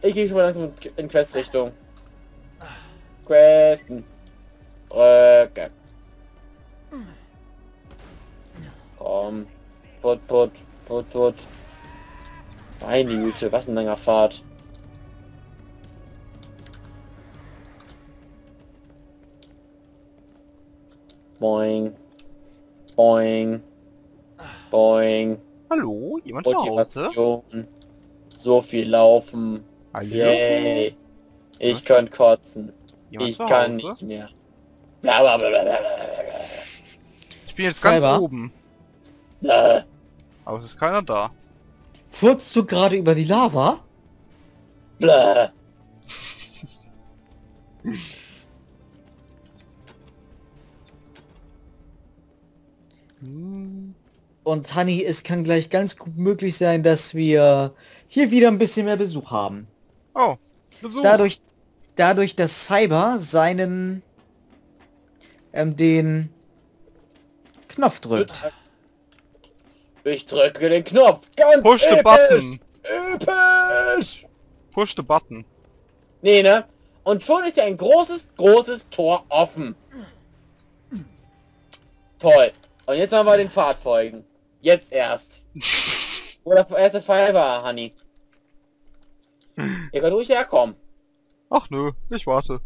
Ich gehe schon mal langsam in Quest-Richtung. Questen. Röcke. Komm. Put. Meine Güte, was ein langer Fahrt. Boing. Boing. Boing. Hallo? Jemand zu Hause? Motivation. So viel laufen. Hallo? Yay. Ich kann kotzen. Jemand Ich zu kann Hause? nicht mehr. Blablabla. Ich bin jetzt Cyber? ganz oben. Bla. Aber es ist keiner da. Furzt du gerade über die Lava? Bla. Und Honey, es kann gleich ganz gut möglich sein, dass wir hier wieder ein bisschen mehr Besuch haben. Oh, Besuch. Dadurch, dass Cyber seinen den Knopf drückt. Ich drücke den Knopf. Ganz Push the button. Episch. Push the button. Nee, ne? Und schon ist ja ein großes Tor offen. Toll. Und jetzt haben wir den Pfad folgen. Jetzt erst. Oder erst der Fiber, Honey. Ihr könnt ruhig herkommen. Ach nö, ich warte.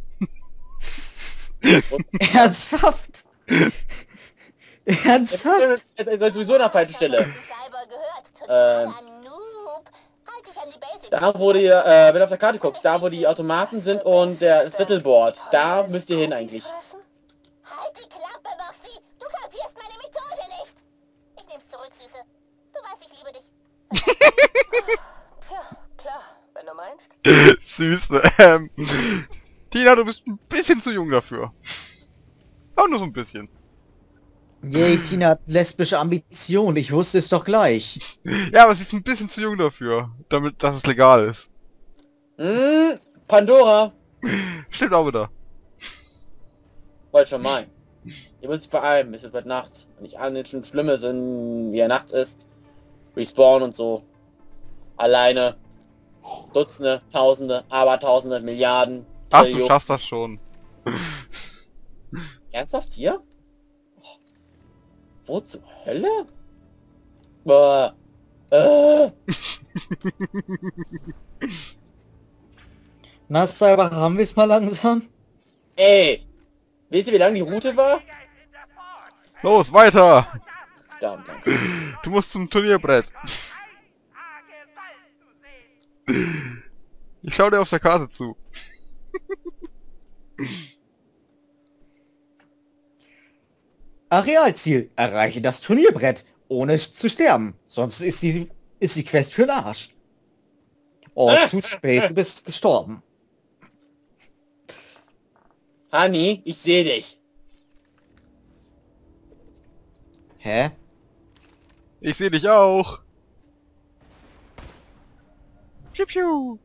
Ernsthaft? Ernsthaft? Jetzt seid sowieso an der falschen Stelle. Da wo die, wenn du auf der Karte guckst, da wo die Automaten sind und das Battleboard, da müsst ihr hin eigentlich. Halt die Klappe, Moxie! Du kapierst meine Methode nicht! Ich nehm's zurück, Süße. Du weißt, ich liebe dich. Tja, klar, wenn du meinst. Süß. Tina, du bist ein bisschen zu jung dafür. Aber nur so ein bisschen. Yay, Tina hat lesbische Ambition. Ich wusste es doch gleich. Ja, aber sie ist ein bisschen zu jung dafür, damit, dass es legal ist. Pandora. Stimmt auch wieder. Wollte schon mal. Ihr müsst euch beeilen, es wird bald Nacht. Wenn nicht alle schon Schlimme sind, wie er Nacht ist. Respawn und so. Alleine. Dutzende, Tausende, Abertausende, Milliarden. Ach, du Trillionen. schaffst das schon. Ernsthaft hier? Wo zur Hölle? Boah. Na, Cyber, haben wir es mal langsam? Ey. Wisst ihr, wie lang die Route war? Los, weiter! Danke. Du musst zum Turnierbrett. Ich schau dir auf der Karte zu. Arealziel. Erreiche das Turnierbrett, ohne zu sterben. Sonst ist die Quest für den Arsch. Oh, zu spät. Du bist gestorben. Honey, ich sehe dich. Hä? Ich sehe dich auch. Piu piu.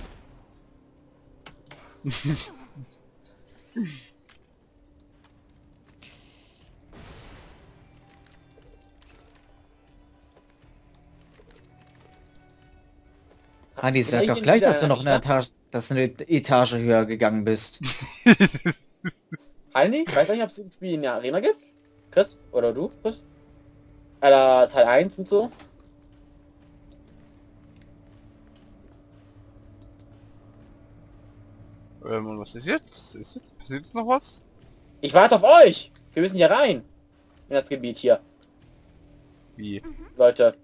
Hanni, sag doch gleich, dass du noch eine Etage höher gegangen bist. Honey, weiß nicht, ob es im Spiel eine Arena gibt? Chris? Oder du, Chris? Alter, Teil 1 und so? Was ist jetzt? Passiert jetzt noch was? Ich warte auf euch! Wir müssen hier rein. In das Gebiet hier. Wie? Leute.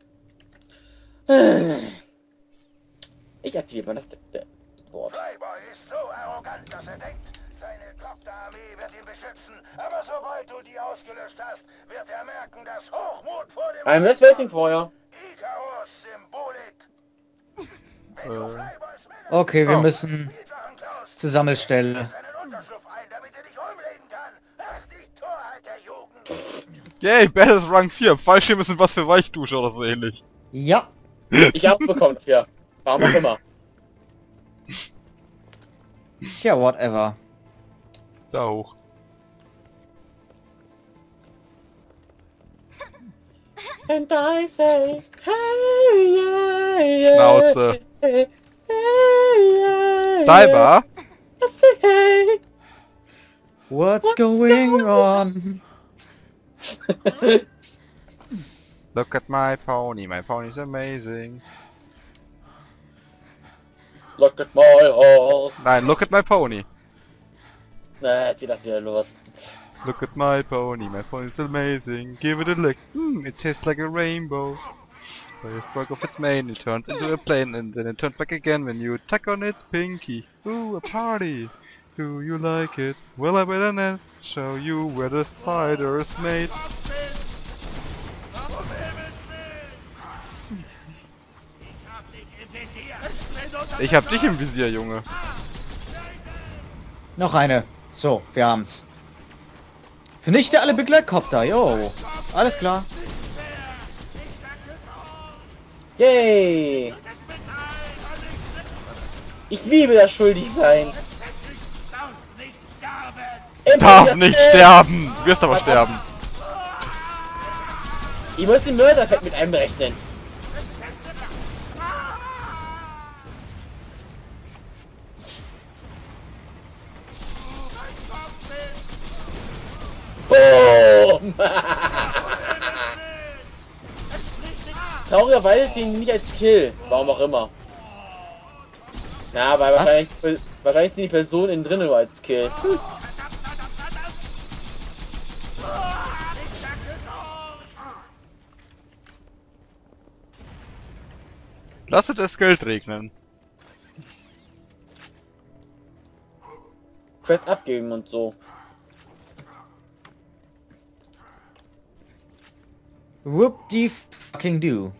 Ich aktiviere mal das... Board. Cyber ist so arrogant, dass er denkt, seine Kopterarmee wird ihn beschützen. Aber sobald du die ausgelöscht hast, wird er merken, dass Hochmut vor dem... I'm just waiting for you. Icarus-Symbolik. Wenn du Flybys Männer Okay, wir Oh. müssen Spielsachen klaust, zur Sammelstelle. seinen Unterschlupf ein, damit er dich umlegen kann. Ach, die Torheit der Jugend. Yay, Battles Rang 4. Fallschirme sind was für Weichduscher oder so ähnlich. Ja. Ich hab's bekommen dafür. Warum auch immer. Tja, whatever. Da hoch. And I say, hey, yeah, yeah, Schnauze. hey, hey, Cyber? Hey. What's going on? Look at my pony's amazing. Look at my horse. Nein, look at my pony. Na, jetzt geht das wieder los. Look at my pony's amazing. Give it a lick. It tastes like a rainbow. By a stroke of its mane, it turns into a plane, and then it turns back again when you tug on its pinky. Ooh, a party! Do you like it? Well, I better not show you where the cider is made. Ich hab dich im Visier, Junge. Noch eine. So, wir haben's. Vernichte alle Begleitkopter, yo. Alles klar. Yay! Ich liebe das Schuldigsein. Darf nicht sterben! Du wirst aber sterben. Ich muss den Mördereffekt mit einberechnen. Boom! Traurigerweise ist die nicht als Kill. Warum auch immer. Na, weil wahrscheinlich sind die Personen innen drin nur als Kill. Lasset das Geld regnen. Quest abgeben und so. Whoop die fucking do.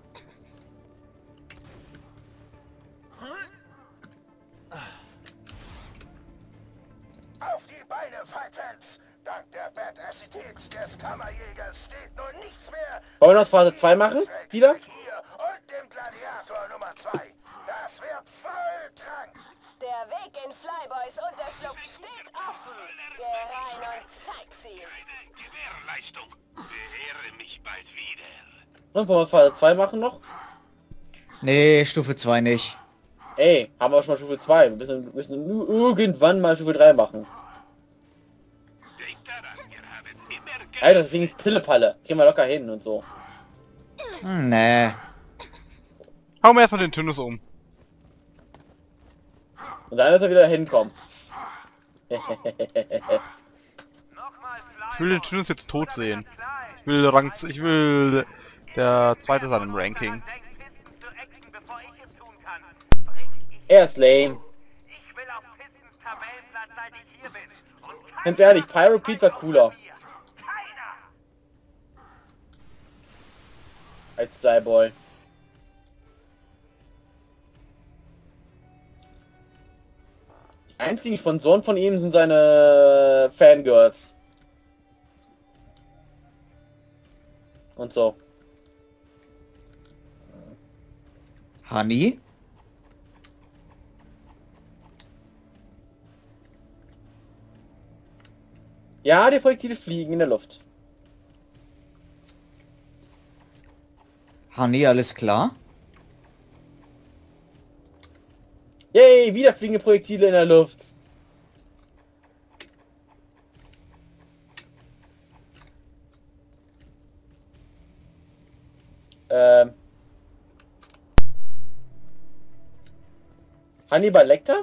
Auf die Beine, Fightens! Dank der Badassität des Kammerjägers steht nun nichts mehr. Wollen wir noch Phase 2 machen? Wieder? Hier und dem Gladiator Nummer 2. Das wird voll krank. Der Weg in Flyboys Unterschlupf steht offen. Geh rein und zeig's ihm. Gewährleistung. Beehre mich bald wieder. Und wollen wir Phase 2 machen noch? Nee, Stufe 2 nicht. Ey, haben wir schon mal Stufe 2. Wir müssen irgendwann mal Stufe 3 machen. Alter, das Ding ist Pillepalle. Gehen wir locker hin und so. Nee. Hau mir erstmal den Tynus um. Und dann ist er wieder hinkommen. Ich will den Tynus jetzt tot sehen. Ich will der Zweite sein im Ranking. Er ist lame. Ganz ehrlich, Pyro Pete war cooler. Als Flyboy. Die einzigen Sponsoren von ihm sind seine Fangirls. Und so. Honey? Ja, die Projektile fliegen in der Luft. Honey, alles klar? Yay, wieder fliegende Projektile in der Luft. Hannibal Lecter?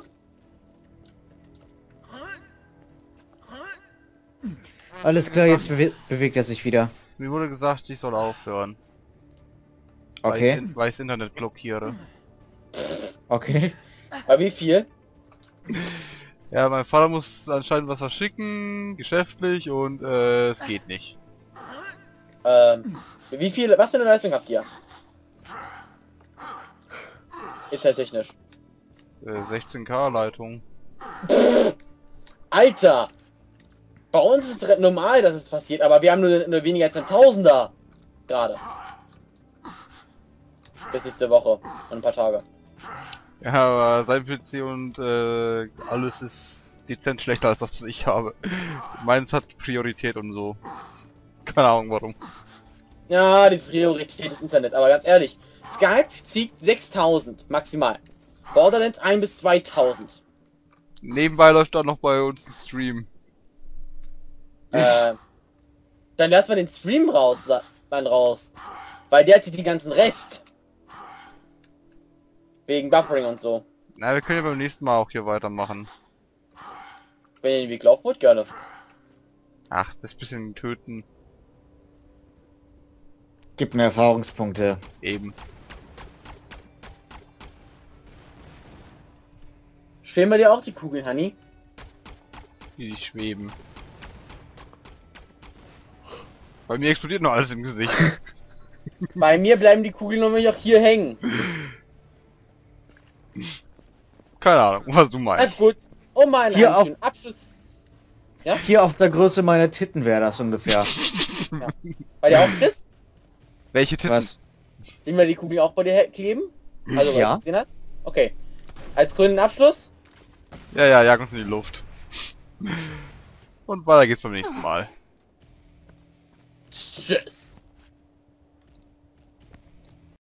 Alles klar, jetzt bewegt er sich wieder. Mir wurde gesagt, ich soll aufhören. Okay. Weil ich das Internet blockiere. Okay. Bei wie viel? Ja, mein Vater muss anscheinend was verschicken, geschäftlich, und es geht nicht. Wie viel, was für eine Leistung habt ihr? Ist halt technisch. 16K Leitung. Alter! Bei uns ist es normal, dass es passiert, aber wir haben nur weniger als ein Tausender. Gerade. Bis nächste Woche. Und ein paar Tage. Ja, aber sein PC und alles ist dezent schlechter als das, was ich habe. Meins hat Priorität und so. Keine Ahnung warum. Ja, die Priorität des Internet. Aber ganz ehrlich, Skype zieht 6000 maximal. Borderlands 1 bis 2000. Nebenbei läuft auch noch bei uns ein Stream. Dann lassen wir den Stream raus. Weil der hat sich den ganzen Rest. Wegen Buffering und so. Na, wir können ja beim nächsten Mal auch hier weitermachen. Wenn ihr den Weg laufen wollt, gerne. Ach, das bisschen töten. Gib mir Erfahrungspunkte. Eben. Schweben bei dir auch die Kugeln, Honey? Wie die schweben. Bei mir explodiert noch alles im Gesicht. Bei mir bleiben die Kugeln nämlich auch hier hängen. Keine Ahnung, was du Alles meinst. gut. Oh mein Hier schönen Abschluss. Ja? Hier auf der Größe meiner Titten wäre das ungefähr. Bei dir auch, Chris? Welche Titten? Was? Nehmen wir die Kugeln auch bei dir kleben? Also, was Ja. du gesehen hast? Okay. Als grünen Abschluss? Ja, ja, jag uns in die Luft. Und weiter geht's beim nächsten Mal. Tschüss.